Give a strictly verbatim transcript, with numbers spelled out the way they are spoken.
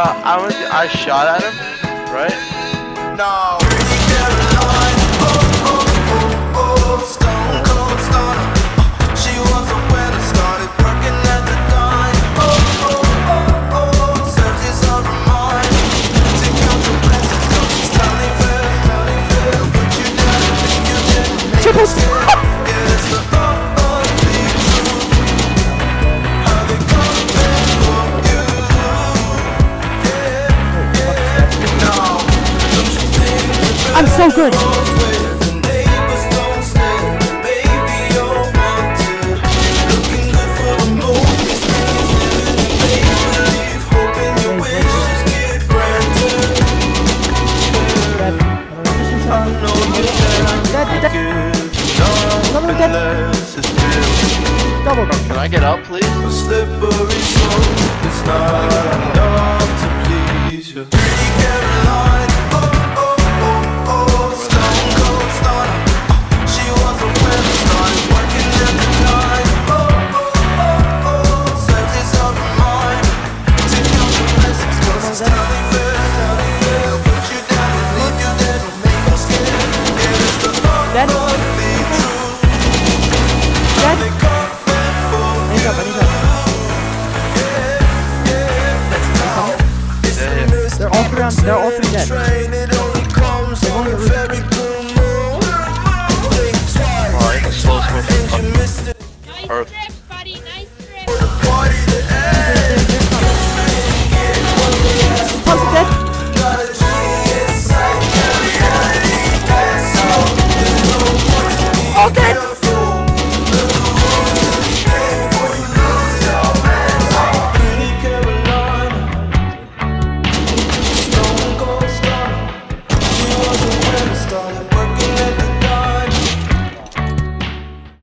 Uh, I was, I shot at him, right? No. Oh, oh, oh, oh, stone cold stunner. She was a winner, started working at the dime. Oh, oh, oh, oh, says it's on her mind. Take out your blessings, so she's telling fair, telling fair. Put you down and leave you dead. Make you scared. Yeah, it's the ugly truth. How they come back for you. Yeah, yeah, no. Don't you think I'm so good. Double. Can I get up, please? A slippery slope. It's not enough to please you. Pretty Caroline. Oh, oh, oh, oh. Stone cold stunner. She was a winner. Started working at the time. Oh, oh, oh, oh. Says it's on her mind. Take out your blessings, cause it's telling fair, telling fair. Put you down and leave you dead. Don't make you scared. Yeah, it's the ugly truth. How they come back for you. They're all three on, they're all three dead.